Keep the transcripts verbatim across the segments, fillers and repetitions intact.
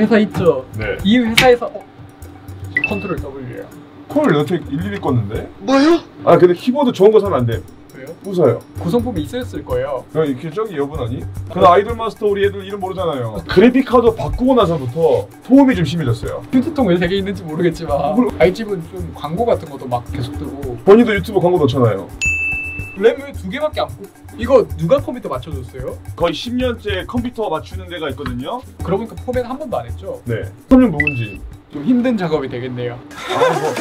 회사 있죠? 네. 이 회사에서 어, 컨트롤 W예요. 콜 여태 일일이 껐는데? 뭐요? 아 근데 키보드 좋은 거 사면 안 돼. 왜요? 웃어요. 구성품이 있었을 거예요. 야, 이게 저기 여분 아니? 근데 아이돌 마스터 우리 애들 이름 모르잖아요. 그래픽 카드 바꾸고 나서부터 소음이 좀 심해졌어요. 휴지통 왜 세 개 있는지 모르겠지만 아이집은 좀 광고 같은 것도 막 계속 뜨고 본인도 유튜브 광고 넣잖아요. 램 왜 두 개밖에 안 꽂... 이거 누가 컴퓨터 맞춰줬어요? 거의 십 년째 컴퓨터 맞추는 데가 있거든요. 그러고 보니까 포맷 한 번도 안 했죠? 네. 설명 누군지. 좀 힘든 작업이 되겠네요. 아 뭐.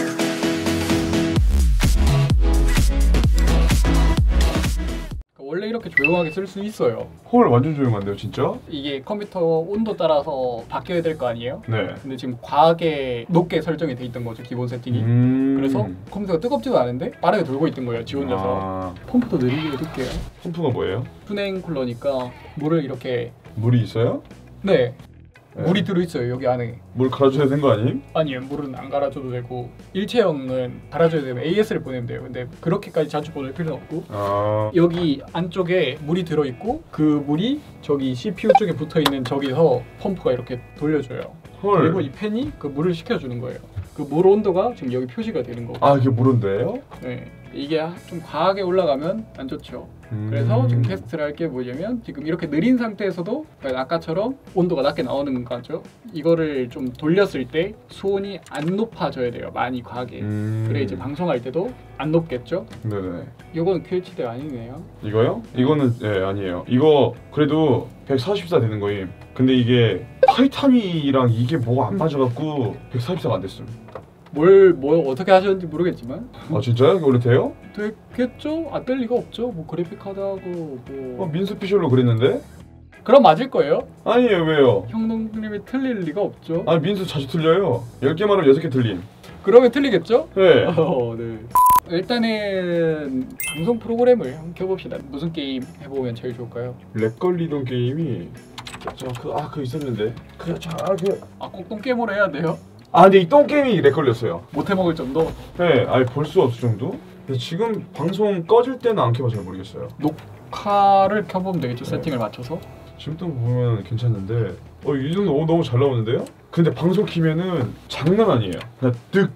원래 이렇게 조용하게 쓸 수 있어요. 헐 완전 조용한데요 진짜? 이게 컴퓨터 온도 따라서 바뀌어야 될 거 아니에요? 네. 근데 지금 과하게 높게 설정이 돼 있던 거죠, 기본 세팅이. 음... 그래서 컴퓨터가 뜨겁지도 않은데 빠르게 돌고 있던 거예요, 지 혼자서. 아... 펌프도 느리게 해둘게요. 펌프가 뭐예요? 순행 쿨러니까 물을 이렇게 물이 있어요? 네, 네. 물이 들어있어요 여기 안에. 물 갈아줘야 되는 거 아님? 아니요, 물은 안 갈아줘도 되고 일체형은 갈아줘야 되면 에이에스를 보내면 돼요. 근데 그렇게까지 자주 보낼 필요는 없고 아... 여기 안쪽에 물이 들어있고 그 물이 저기 씨피유 쪽에 붙어있는 저기서 펌프가 이렇게 돌려줘요. 헐. 그리고 이 팬이 그 물을 식혀주는 거예요. 그 물 온도가 지금 여기 표시가 되는 거고. 아 이게 물온도예요? 네, 이게 좀 과하게 올라가면 안 좋죠. 음... 그래서 지금 테스트를 할 게 뭐냐면 지금 이렇게 느린 상태에서도 아까처럼 온도가 낮게 나오는 거죠. 이거를 좀 돌렸을 때 수온이 안 높아져야 돼요. 많이 과하게. 음... 그래 이제 방송할 때도 안 높겠죠. 네네. 이거는 큐에이치디 아니네요. 이거요? 이거는 예 아니에요. 이거 그래도 백사십사 되는 거임. 근데 이게 타이탄이랑 이게 뭐가 안 맞아갖고 백사십사가 안 됐음. 뭘, 뭘 어떻게 하셨는지 모르겠지만 아 진짜요? 이게 원래 돼요? 되겠죠? 안 될 리가 없죠. 뭐 그래픽 카드하고 뭐 어, 민스피셜로 그랬는데? 그럼 맞을 거예요? 아니에요 왜요? 형님이 틀릴 리가 없죠. 아니 민수 자주 틀려요. 열 개 말하면 여섯 개 틀림. 그러면 틀리겠죠? 네. 어, 네. 일단은 방송 프로그램을 한번 켜봅시다. 무슨 게임 해보면 제일 좋을까요? 렉 걸리던 게임이 저그아 그 있었는데 그저그 아 꼭 똥게임으로 해야 돼요? 아 근데 이 똥 게임이 렉 걸렸어요. 못해 먹을 정도? 네, 아니 볼 수 없을 정도. 근데 지금 방송 꺼질 때는 안 켜봐 잘 모르겠어요. 녹화를 켜보면 되겠죠. 네. 세팅을 맞춰서. 지금 또 보면 괜찮은데 어 이 정도 너무, 너무 잘 나오는데요? 근데 방송 키면은 장난 아니에요. 그냥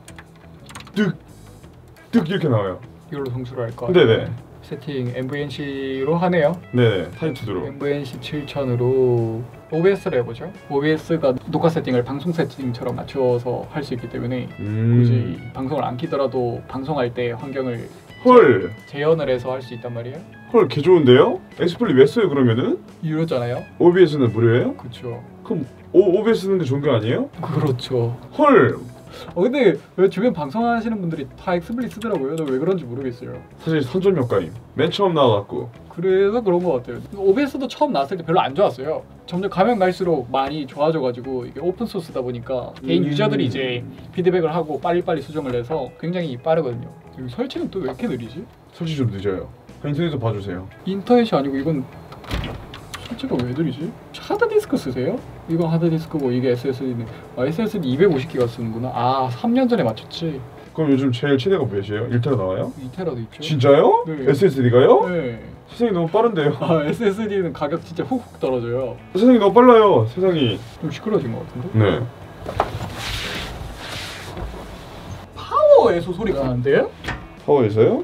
득득득 이렇게 나와요. 이걸로 성수를 할까? 네네. 세팅 엠브이엔씨로 하네요. 네네. 타이투드로. 엠브이엔씨 칠천으로 오비에스를 해보죠. 오비에스가 녹화 세팅을 방송 세팅처럼 맞춰서 할 수 있기 때문에 음... 굳이 방송을 안 키더라도 방송할 때 환경을 헐! 재현을 해서 할 수 있단 말이에요. 헐 개 좋은데요? 엑스플릿 왜 써요 그러면은? 유료잖아요. 오비에스는 무료예요? 그렇죠. 그럼 오, 오비에스 쓰는 게 좋은 거 아니에요? 그렇죠. 헐! 어 근데 왜 주변 방송하시는 분들이 다 엑스플릿 쓰더라고요. 저 왜 그런지 모르겠어요. 사실 선전효과임. 맨 처음 나와갖고 그래서 그런 것 같아요. 오비에스도 처음 나왔을 때 별로 안 좋았어요. 점점 가면 갈수록 많이 좋아져가지고 이게 오픈 소스다 보니까 개인 음... 유저들이 이제 피드백을 하고 빨리빨리 수정을 해서 굉장히 빠르거든요. 여기 설치는 또 왜 이렇게 느리지? 설치 좀 늦어요. 인터넷에서 봐주세요. 인터넷이 아니고 이건 설치가 왜 느리지? 하드디스크 쓰세요? 이건 하드디스크고 이게 에스에스디는 아, 에스에스디 이백오십 기가 쓰는구나. 아 삼 년 전에 맞췄지. 그럼 요즘 제일 최대가 몇이에요? 일 테라 나와요? 이 테라도 있죠. 진짜요? 네. 에스에스디가요? 네. 세상이 너무 빠른데요? 아 에스에스디는 가격 진짜 훅훅 떨어져요. 세상이 너무 빨라요. 세상이. 좀 시끄러진 것 같은데? 네. 파워에서 소리가 나는데요? 파워에서요?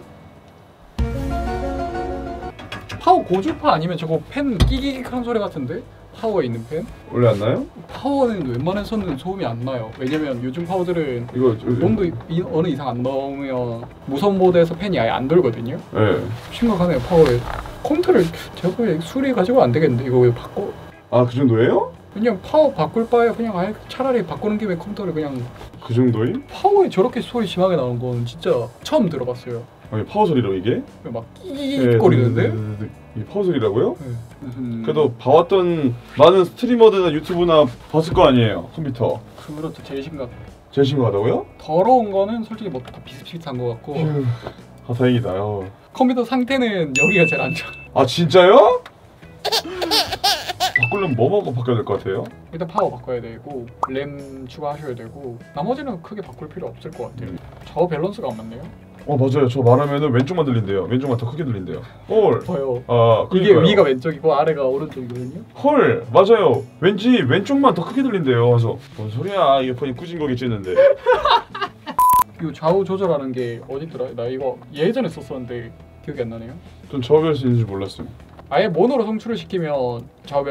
파워 고주파 아니면 저거 팬 끼기기한 소리 같은데? 파워에 있는 팬? 원래 안 나요? 파워는 웬만해서는 소음이 안 나요. 왜냐면 요즘 파워들은 이거 온도 이, 어느 이상 안 넘으면 무선 모드에서 팬이 아예 안 돌거든요. 네. 심각하네요. 파워에 컴퓨터를 저거 수리 가지고 안 되겠는데 이거 왜 바꿔? 아 그 정도예요? 그냥 파워 바꿀 바에 그냥 아예 차라리 바꾸는 김에 컴퓨터를 그냥. 그 정도임? 파워에 저렇게 소리 심하게 나는 건 진짜 처음 들어봤어요. 아니 파워 소리로 이게? 막 끼익거리는데? 이게 파워 소리라고요? 네. 무슨... 그래도 봐왔던 많은 스트리머들이나 유튜브나 봤을 거 아니에요 컴퓨터. 그렇죠. 제일 심각. 제일 심각하다고요? 더러운 거는 솔직히 뭐 다 비슷비슷한 것 같고. 휴... 아 다행이다. 어. 컴퓨터 상태는 여기가 제일 안 좋아. 아 진짜요? 바꾸려면 뭐 먹고 바꿔야 될 것 같아요? 일단 파워 바꿔야 되고 램 추가하셔야 되고 나머지는 크게 바꿀 필요 없을 것 같아요. 음. 좌우 밸런스가 안 맞네요. 어 맞아요. 저 말하면은 왼쪽만 들린대요. 왼쪽만 더 크게 들린대요. 헐. 봐요. 아 이게 그러니까요. 위가 왼쪽이고 아래가 오른쪽이거든요. 헐 맞아요. 왠지 왼쪽만 더 크게 들린대요. 그래서 뭔 소리야 이어폰이 꾸진 거겠지 했는데. 이 좌우 조절하는 게 어딨더라? 나 이거 예전에 썼었는데 기억이 안 나네요. 전 저별 수 있는지 몰랐음. 아예 모노로 송출을 시키면 좌우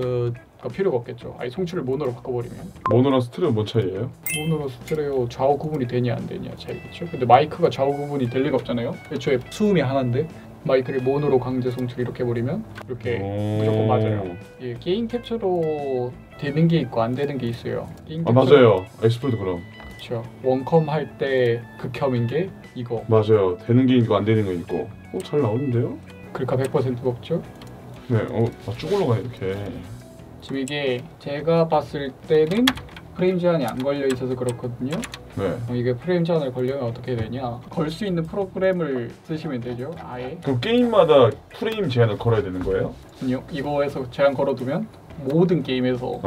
밸런스가 필요가 없겠죠. 아예 송출을 모노로 바꿔버리면. 모노랑 스테레오 뭔 차이예요? 모노로 스테레오 좌우 구분이 되냐 안 되냐 차이겠죠. 근데 마이크가 좌우 구분이 될 리가 없잖아요. 애초에 수음이 하나인데 마이크를 모노로 강제 송출 이렇게 해버리면 이렇게 무조건 맞아요. 예, 게임 캡처로 되는 게 있고 안 되는 게 있어요. 게임 아 캡처- 맞아요. 엑스플로드 그럼. 그렇죠. 원컴 할 때 극혐인 게 이거. 맞아요. 되는 게 있고 안 되는 거 있고. 어 잘 나오는데요? 글카 백 퍼센트가 없죠. 네. 어쭉 올라가네 이렇게. 지금 이게 제가 봤을 때는 프레임 제한이 안 걸려 있어서 그렇거든요. 네. 어, 이게 프레임 제한을 걸려면 어떻게 되냐? 걸 수 있는 프로그램을 쓰시면 되죠. 아예. 그럼 게임마다 프레임 제한을 걸어야 되는 거예요? 아니요. 이거에서 제한 걸어두면 모든 게임에서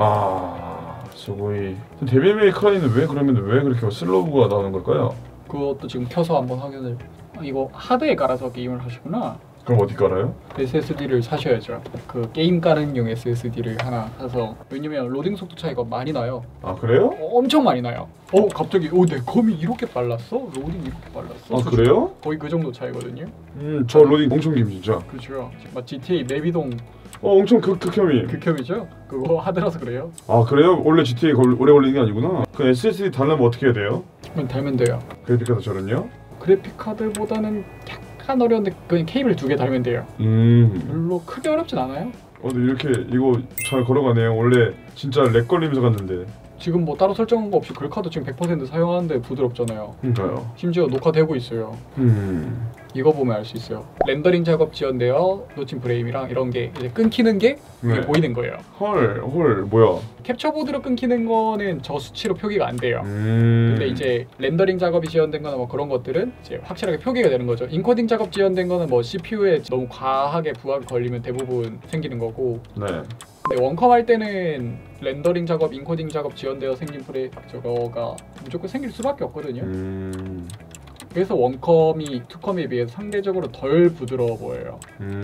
아, 스고이. 데빌 메이 크라이는 왜 그러면 왜 그렇게 슬로우가 나오는 걸까요? 그것도 지금 켜서 한번 확인을. 아, 이거 하드에 깔아서 게임을 하시구나. 그럼 어디 깔아요? 에스에스디를 사셔야죠. 그 게임 깔은용 에스에스디를 하나 사서. 왜냐면 로딩 속도 차이가 많이 나요. 아 그래요? 어, 엄청 많이 나요. 어 갑자기 어내 컴이 이렇게 빨랐어? 로딩 이렇게 빨랐어? 아 그래요? 거의 그 정도 차이거든요. 음, 저 로딩 엄청 김 진짜. 그렇죠. 막 지티에이 맵이동 어, 엄청 극 극혐이. 극혐이죠. 그거 하드라서 그래요. 아 그래요? 원래 지티에이 걸, 오래 걸리는 게 아니구나. 그 에스에스디 달라면 어떻게 해야 돼요? 그럼 달면 돼요. 그래픽카드 저런요? 그래픽 카드보다는 약간 어려운데 그냥 케이블 두 개 달면 돼요. 음. 별로 크게 어렵진 않아요. 어, 근데 이렇게 이거 잘 걸어가네요. 원래 진짜 렉 걸리면서 갔는데. 지금 뭐 따로 설정한 거 없이 글카드 지금 백 퍼센트 사용하는데 부드럽잖아요. 그러니까요. 심지어 녹화되고 있어요. 음. 이거 보면 알 수 있어요. 렌더링 작업 지연되어 놓친 프레임이랑 이런 게 이제 끊기는 게 이게 네. 보이는 거예요. 헐, 헐, 뭐야? 캡처보드로 끊기는 거는 저 수치로 표기가 안 돼요. 음. 근데 이제 렌더링 작업이 지연된 거나 뭐 그런 것들은 이제 확실하게 표기가 되는 거죠. 인코딩 작업 지연된 거는 뭐 씨피유에 너무 과하게 부하가 걸리면 대부분 생기는 거고. 네. 근데 원컴 할 때는 렌더링 작업, 인코딩 작업 지연되어 생긴 프레 저거가 무조건 생길 수밖에 없거든요. 음. 그래서 원컴이 투컴에 비해 상대적으로 덜 부드러워 보여요.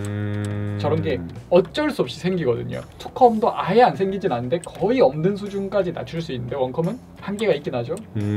음. 저런 게 어쩔 수 없이 생기거든요. 투컴도 아예 안 생기진 않는데 거의 없는 수준까지 낮출 수 있는데 원컴은 한계가 있긴 하죠.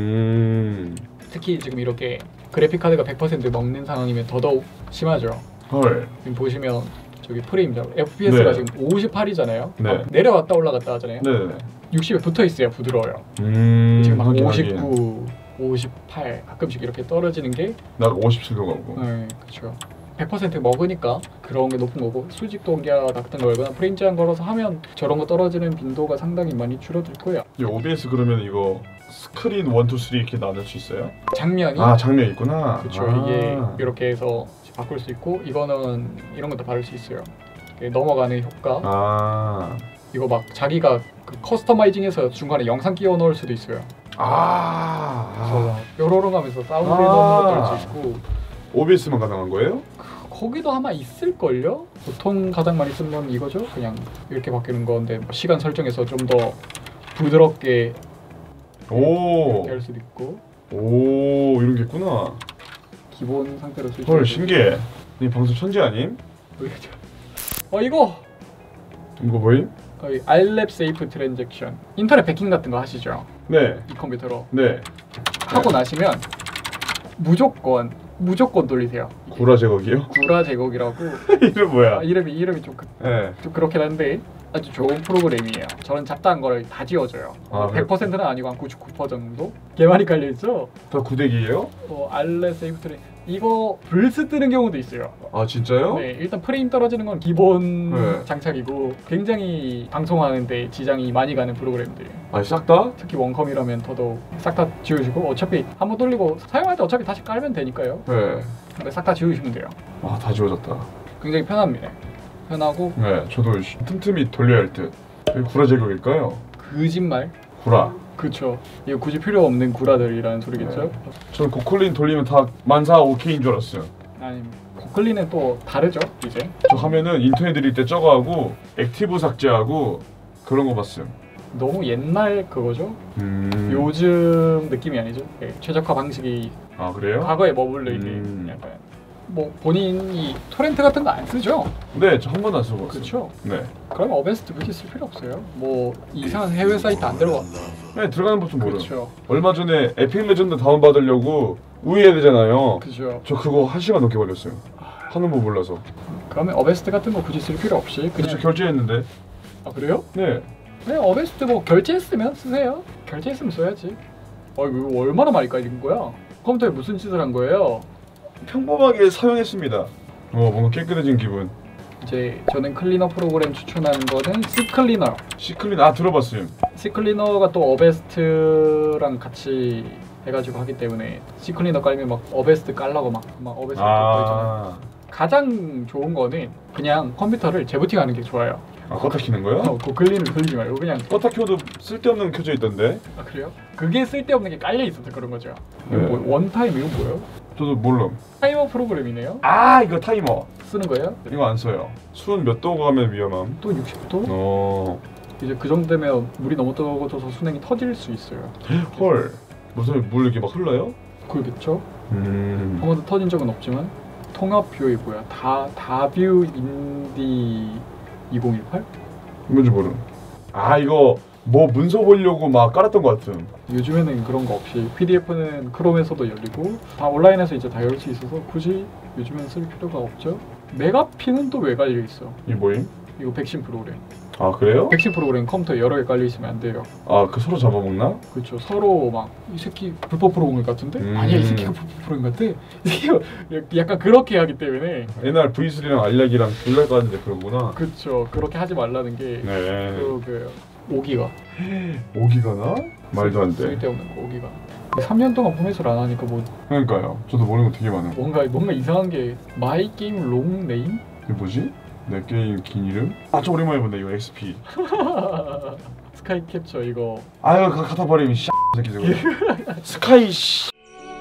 음. 특히 지금 이렇게 그래픽 카드가 백 퍼센트 먹는 상황이면 더더욱 심하죠. 헐. 지금 보시면 저기 프레임 잡 에프피에스가 네. 지금 오십팔이잖아요. 네. 내려왔다 올라갔다 하잖아요. 네. 육십에 붙어 있어야 부드러워요. 음. 지금 막 하긴, 오십구, 오십팔 가끔씩 이렇게 떨어지는 게 나 오십칠도 가고. 네, 그렇죠. 백 퍼센트 먹으니까 그런 게 높은 거고 수직 동기화 같은 걸거나 프레임 제한 걸어서 하면 저런 거 떨어지는 빈도가 상당히 많이 줄어들 거예요. 이 오비에스 그러면 이거 스크린 일, 이, 삼 이렇게 나눌 수 있어요? 장면이 아 장면 있구나. 그렇죠. 아. 이게 이렇게 해서 바꿀 수 있고 이거는 이런 것도 바를 수 있어요. 이게 넘어가는 효과. 아. 이거 막 자기가 그 커스터마이징해서 중간에 영상 끼워 넣을 수도 있어요. 아. 그래서 뾰로롱 하면서 사운드 아. 넣는 것도 할 수 있고 오비에스만 가능한 거예요? 거기도 아마 있을걸요? 보통 가장 많이 쓰는 건 이거죠? 그냥 이렇게 바뀌는 건데 뭐 시간 설정해서 좀 더 부드럽게 오. 이렇게 할 수도 있고 오 이런 게 있구나. 기본 상태로 쓸 헐 수 신기해. 이 방송 천재 아님? 어 이거! 이거 뭐임? 거의 알랩 세이프 트랜잭션 인터넷 해킹 같은 거 하시죠? 네. 이 컴퓨터로 네. 하고 나시면 무조건 무조건 돌리세요. 구라 제거기요? 구라 제거기라고 이름 뭐야? 아, 이름이 이름이 좀, 그, 네. 좀 그렇긴 한데 아주 좋은 프로그램이에요. 저는 잡다한 거를 다 지워줘요. 아, 백 퍼센트는 아니고 한 구십구 퍼센트 정도? 개 많이 깔려있죠? 다 구대기예요? 어, 알레 세이프 트레 이거 불스 뜨는 경우도 있어요. 아 진짜요? 네, 일단 프레임 떨어지는 건 기본 네. 장착이고 굉장히 방송하는데 지장이 많이 가는 프로그램들이에요. 아니 싹 다? 특히 원컴이라면 더더욱 싹 다 지우시고 어차피 한번 돌리고 사용할 때 어차피 다시 깔면 되니까요. 네. 근데 싹 다 지우시면 돼요. 아 다 지워졌다. 굉장히 편합니다. 편하고 네. 저도 틈틈이 돌려야 할 듯. 왜 구라 제거일까요? 거짓말. 구라. 그쵸. 이거 굳이 필요 없는 구라들이라는 소리겠죠? 네. 저는 고클린 돌리면 다 만사 오케이인 줄 알았어요. 아니 고클린은 또 다르죠 이제. 저 하면은 인터넷 드릴 때 저거 하고 액티브 삭제하고 그런 거 봤음. 너무 옛날 그거죠. 음. 요즘 느낌이 아니죠. 네, 최적화 방식이 아 그래요? 과거에 머물러 있는 음. 약간 뭐 본인이 토렌트 같은 거 안 쓰죠? 네, 저 한 번도 안 써봤어요. 그렇죠. 네. 그럼 어베스트 굳이 쓸 필요 없어요. 뭐 이상한 해외 사이트 안 들어가. 네, 들어가는 법 좀 모르요. 그렇죠. 얼마 전에 에픽 레전드 다운 받으려고 우회해야 되잖아요. 그죠. 저 그거 한 시간 넘게 걸렸어요. 하는 법 몰라서. 그러면 어베스트 같은 거 굳이 쓸 필요 없이 그냥. 그렇죠, 결제했는데. 아 그래요? 네. 그냥 어베스트 뭐 결제했으면 쓰세요. 결제했으면 써야지. 어 이거 얼마나 많이 깔린 거야? 컴퓨터에 무슨 짓을 한 거예요? 평범하게 사용했습니다. 어, 뭔가 깨끗해진 기분. 이제 저는 클리너 프로그램 추천하는 거는 C클리너. C클린 아 들어봤어요. C클리너가 또 어베스트랑 같이 해가지고 하기 때문에 C클리너 깔면 막 어베스트 깔라고 막, 막 어베스트 아~ 있잖아요. 가장 좋은 거는 그냥 컴퓨터를 재부팅하는 게 좋아요. 아 껐다 키는 거요? 어, 그 글리는 돌리지 말고 그냥 껐다 켜도 쓸데없는 게 켜져 있던데. 아 그래요? 그게 쓸데없는 게 깔려 있어서 그런 거죠. 네. 이거 뭐, 원타임 이거 뭐예요? 저도 몰라. 타이머 프로그램이네요. 아 이거 타이머 쓰는 거예요? 이거 안 써요. 수온 몇 도 가면 위험함? 또 육십 도? 어. 이제 그 정도 되면 물이 너무 뜨거워져서 순행이 터질 수 있어요. 헐. 무슨 물 이렇게 막 흘러요? 그렇겠죠? 음. 한 번도 터진 적은 없지만 통합 뷰이 뭐야? 다 다뷰 인디 이천십팔? 뭔지 모름. 아 이거 뭐 문서 보려고 막 깔았던 것 같음. 요즘에는 그런 거 없이 피디에프는 크롬에서도 열리고 다 온라인에서 이제 다 열 수 있어서 굳이 요즘엔 쓸 필요가 없죠. 메가피는 또 왜 깔려 있어? 이 뭐임? 이거 백신 프로그램. 아 그래요? 백신 프로그램 컴퓨터에 여러 개 깔려 있으면 안 돼요. 아 그 서로 잡아먹나? 그렇죠. 서로 막 이 새끼 불법 프로그램 같은데? 음. 아니야 이 새끼가 불법 프로그램 같아? 이 새끼가 약간 그렇게 하기 때문에 옛날 브이 쓰리랑 알약이랑 둘 다 까는데 그런구나. 그렇죠. 그렇게 하지 말라는 게 네. 그, 그 오 기가 오 기가나? 말도 안 돼. 쓸데없는 거 오 기가. 삼 년 동안 포맷을 안 하니까 뭐 그러니까요. 저도 모르는 거 되게 많아요. 뭔가 뭔가 이상한 게 마이 게임 롱 네임? 이게 뭐지? 내 게임 긴 이름? 아 좀 오랜만에 본다 이거 엑스피. 스카이 캡처 이거. 아유 그거 갖다 버리면 씨 새끼 저거. 스카이 씨.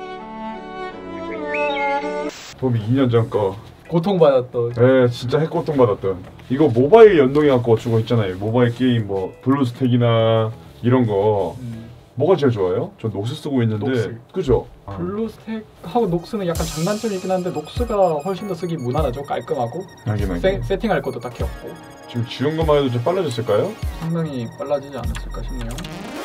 도미 이 년 전 거. 고통받았던. 네 진짜 핵고통 받았던. 이거 모바일 연동해갖고 주고 있잖아요. 모바일 게임 뭐 블루스택이나 이런 거. 음. 뭐가 제일 좋아요? 전 녹스 쓰고 있는데. 녹스. 그죠? 블루스택하고 녹스는 약간 장단점이 있긴 한데 녹스가 훨씬 더 쓰기 무난하죠. 깔끔하고 하긴 하긴. 세, 세팅할 것도 딱히 없고 지금 지운 것만 해도 좀 빨라졌을까요? 상당히 빨라지지 않았을까 싶네요.